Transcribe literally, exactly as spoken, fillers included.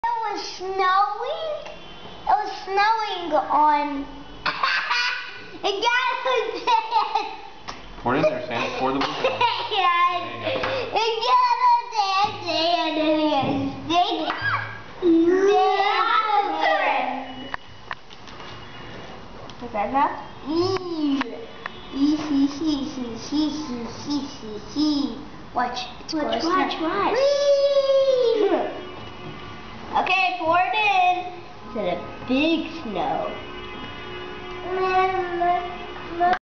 It was snowing. It was snowing on. It got us dead. Pour it in there, Sam. Pour the milk in. It got us dead. Is that enough? Watch. It's Watch, watch, watch. Okay, pour it in. To the big snow.